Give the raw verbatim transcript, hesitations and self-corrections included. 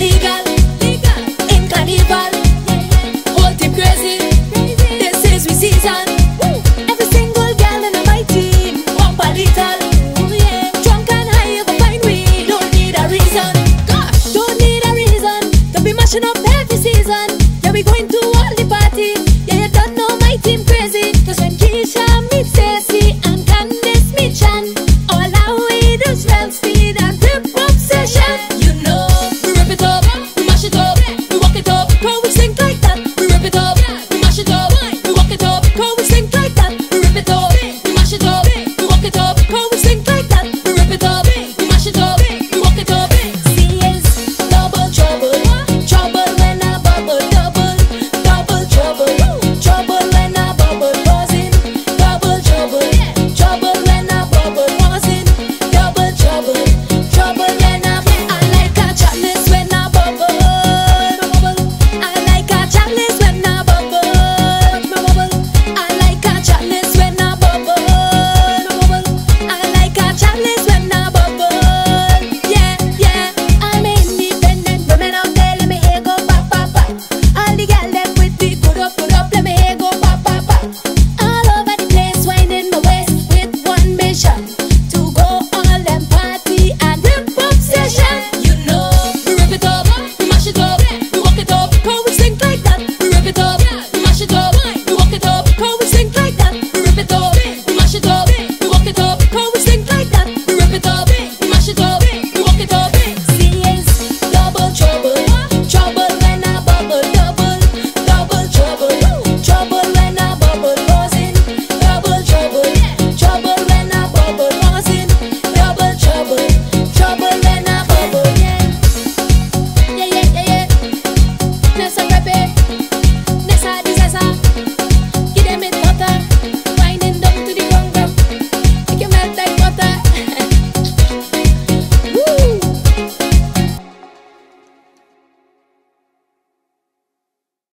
legal, legal in carnival. Whole team crazy, this is we season. Every single girl in my team, one per little. Drunk and high, you go find we. Don't need a reason, gosh, don't need a reason to be mashing up every season. Yeah, we going to